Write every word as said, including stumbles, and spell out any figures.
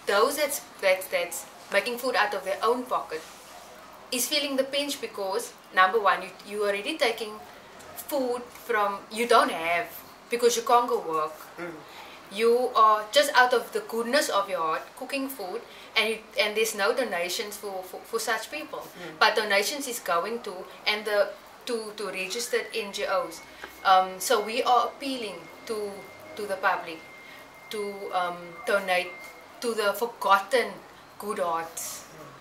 those that's, that's, that's making food out of their own pocket is feeling the pinch because, number one, you, you are already taking food from, you don't have because you can't go work. Mm. You are just out of the goodness of your heart cooking food, and you, and there's no donations for, for, for such people. Mm. But donations is going to, and the to, to registered N G Os. Um, so we are appealing to, to the public to um, donate to the forgotten good hearts